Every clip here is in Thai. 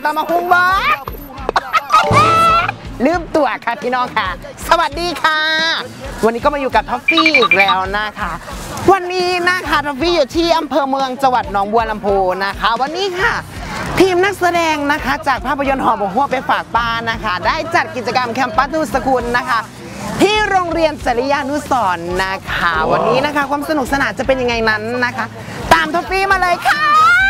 ตามมาคุ้งบอสลืมตัวค่ะพี่น้องค่ะสวัสดีค่ะวันนี้ก็มาอยู่กับท็อฟฟี่อีกแล้วนะคะวันนี้นะคะท็อฟฟี่อยู่ที่อำเภอเมืองจังหวัดหนองบัวลำพูนะคะวันนี้ค่ะทีมนักแสดงนะคะจากภาพยนตร์หอมหัวไปฝากป้านะคะได้จัดกิจกรรมแคมปัสทูสกุลนะคะที่โรงเรียนจริยานุสรณ์นะคะวันนี้นะคะความสนุกสนานจะเป็นยังไงนั้นนะคะตามท็อฟฟี่มาเลยค่ะ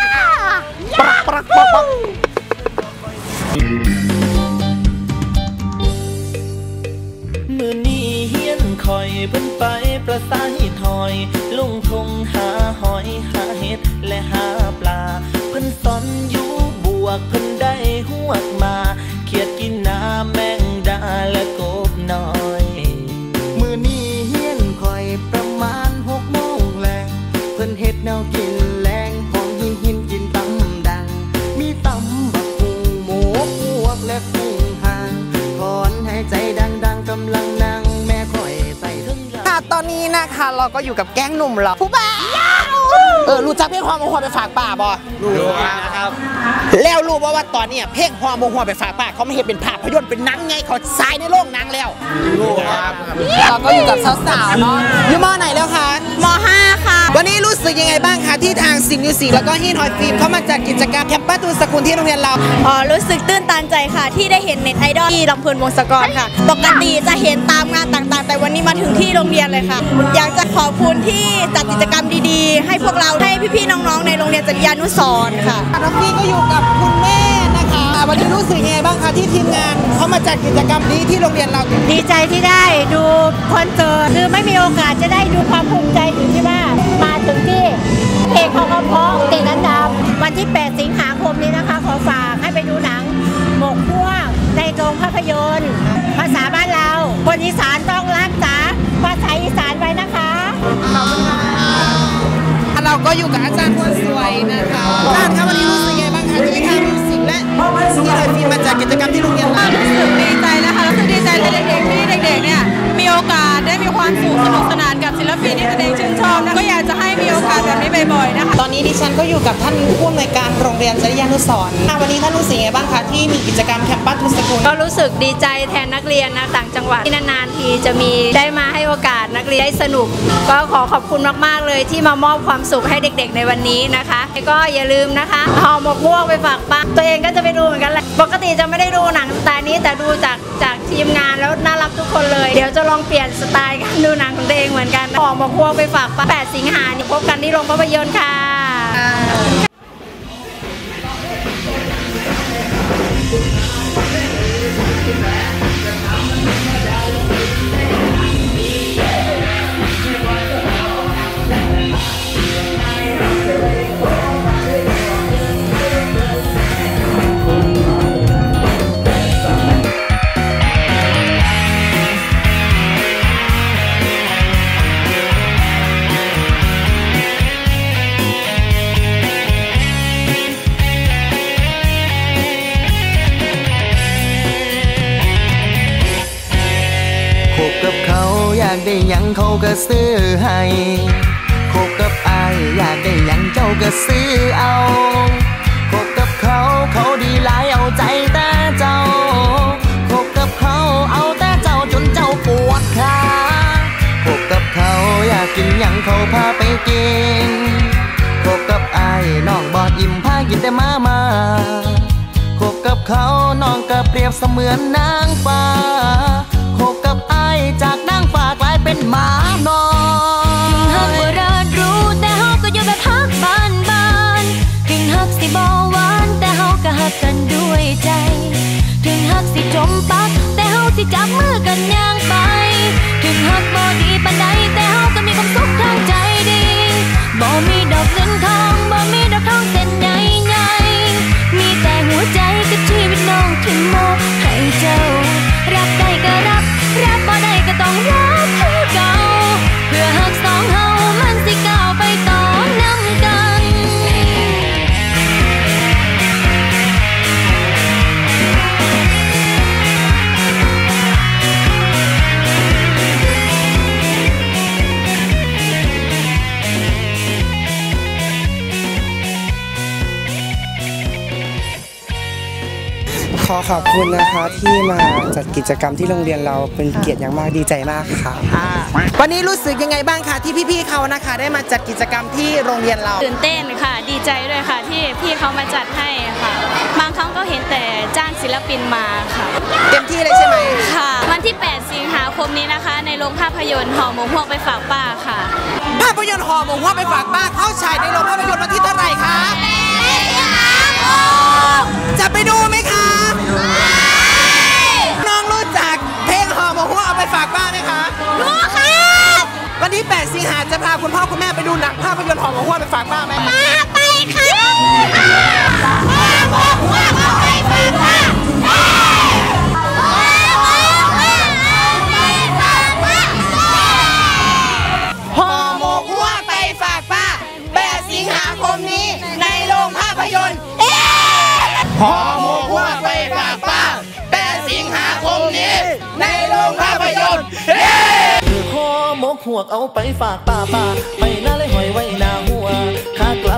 มือนี้เฮียนคอยเพิ่นไปประสานถอยลุงทงหาหอยหาเห็ดและหาปลาเพิ่นสอนอยู่บวกเพิ่นได้หวกมาเขียดกินน้ำแมงดาและกบน้อยมือนี้เฮียนคอยประมาณ6 โมงแลงเพิ่นเฮ็ดแนวกินแรงของหินกินตำดังมีตำบักหุ่งหมูพวกและกุ้งหางถอนหายใจดังๆกำลังนั่งแม่คอยใส่ถึงค่ะตอนนี้นะคะเราก็อยู่กับแก๊งหนุ่มเราผู้บ่าวรู้จักเพลงความโมโหไปฝากป่าบ่รู้นะครับแล้วรู้ว่าตอนนี้เพลงความโมโหไปฝากป่าเขาไม่เห็นเป็นภาพยนตร์เป็นหนังไงเขาฉายในโรงหนังแล้วรู้ครับเราก็อยู่กับสาวๆเนาะอยู่ม.ไหนแล้วคะม.5 ค่ะวันนี้รู้สึกยังไงบ้างคะที่ทางซิงมิวสิกแล้วก็ฮีทฮอยฟิล์มเข้ามาจัดกิจกรรมแคมปัสทูสกุลที่โรงเรียนเรารู้สึกตื้นตันใจค่ะที่ได้เห็นเน็ตไอดอลที่ลำพูนวงศกรค่ะปกติจะเห็นตามงานต่างๆแต่วันนี้มาถึงที่โรงเรียนเลยค่ะอยากจะขอบคุณที่จัดกิจกรรมดีๆให้พวกเราให้พี่ๆน้องๆในโรงเรียนจริยานุสรณ์ค่ะท็อฟฟี่ก็อยู่กับคุณแม่นะคะวันนี้รู้สึกยังไงบ้างคะที่ทีมงานเขามาจัดกิจกรรมนี้ที่โรงเรียนเราดีใจที่ได้ดูคอนเสิร์ตคือไม่มีโอกาสจะได้ดูความภูมิใจถึงที่ว่ามาถึงที่เพลงเขาเพราะติดอันดับวันที่8 สิงหาคมนี้นะคะขอฝากให้ไปดูหนังหมกพวกในโรงภาพยนตร์ภาษาบ้านเราคนอีสานต้องรักษาภาษาอีสานไว้นะคะเราก็อยู่กับอาจารย์คนสวยนะคะอาจารย์คะวันนี้รู้สึกยังไงบ้างคะที่ทางมิวสิกและที่ไทยฟิล์มมาจัดกิจกรรมที่โรงเรียนเรารู้สึกดีใจนะคะรู้สึกดีใจในเด็กๆที่เด็กๆเนี่ยมีโอกาสได้มีความสุขสนุกสนานกับศิลปินที่ตัวเองชื่นชอบนะก็อยากจะให้มีโอกาสแบบนี้บ่อยๆนะคะตอนนี้ดิฉันก็อยู่กับท่านผู้อำนวยการโรงเรียนจริยานุสรณ์วันนี้ท่านรู้สึกยังไงบ้างคะที่มีกิจกรรมแคมปัสทูสกุลก็รู้สึกดีใจแทนนักเรียนนะต่างจังหวัดที่นานๆทีจะมีได้มาให้โอกาสนักเรียนได้สนุกก็ขอขอบคุณมากๆเลยที่มามอบความสุขให้เด็กๆในวันนี้นะคะก็อย่าลืมนะคะห่อหมกม่วงไปฝากป้าตัวเองก็จะไปดูเหมือนกันแหละปกติจะไม่ได้ดูหนังสไตล์นี้แต่ดูจากทีมงานแล้วน่ารักทุกคนเลยเดี๋ยวจะลองเปลี่ยนสไตล์การดูหนังของตัวเองเหมือนกันห่อหมกม่วงไปฝากป้า8 สิงหาคมพบกันที่โรงภาพยนตร์ค่ะอยากได้หยังเขาก็ซื้อให้คบกับอายอยากได้หยังเจ้าก็ซื้อเอาคบกับเขาเขาดีหลายเอาใจแต่เจ้าคบกับเขาเอาแต่เจ้าจนเจ้าปวดขาคบกับเขาอยากกินหยังเขาพาไปกินคบกับอายน้องบอดอิ่มพากินแต่มาคบกับเขาน้องก็เปรียบเสมือนนางฟ้าคบกับอายจากนางฟ้ากลายเป็นหมาน้อยหักบ่รัดรู้แต่เฮาก็อยู่แบบฮักบ้านถึงฮักสิบ่หวานแต่เฮาก็ฮักกันด้วยใจถึงฮักสิจมปักแต่เฮาสิจับมือกันย่างไปถึงฮักบ่ดีปานใดแต่เฮาก็มีความสุขทางใจดีบ่มีดอกเงินทองบ่มีดอกทองเส้นใหญ่ๆมีแต่หัวใจกับชีวิตน้องที่มอบให้เจ้ารับได้ก็รับบ่ได้ก็ต้องรับคือเก่าเพื่อหักสองเฮามันสิก้าวไปต่อนำกันขอขอบคุณนะคะที่มาจัดกิจกรรมที่โรงเรียนเราเป็นเกียรติอย่างมากดีใจมากค่ะวันนี้รู้สึกยังไงบ้างคะที่พี่ๆเขานะคะได้มาจัดกิจกรรมที่โรงเรียนเราตื่นเต้นค่ะดีใจด้วยค่ะที่พี่เขามาจัดให้ค่ะบางครั้งก็เห็นแต่จ้างศิลปินมาค่ะเต็มที่เลยใช่ไหมค่ะ วันที่ 8 สิงหาคมนี้นะคะ ในโรงภาพยนตร์ห่อหมกฮวกไปฝากป้าค่ะภาพยนตร์ห่อหมกฮวกไปฝากป้าเข้าฉายในโรงภาพยนตร์วันที่เท่าไหร่คะจะไปดูไหมคะน้องรู้จักเพลงห่อหมกฮวกเอาไปฝากป้าไหมคะรู้ค่ะวันที่ 8 สิงหาจะพาคุณพ่อคุณแม่ไปดูหนังภาพยนตร์ห่อหมกฮวกไปฝากป้าไหมไปค่ะห่อหมกฮวกไปฝากป้า8 สิงหาคมนี้ในโรงภาพยนตร์ห่อหมกฮวกไปฝากป้า8 สิงหาคมนี้ในโรงภาพยนตร์คือห่อหมกหวกเอาไปฝากป้าไปหน้าเลยหอยไว้หน้าหัวขาก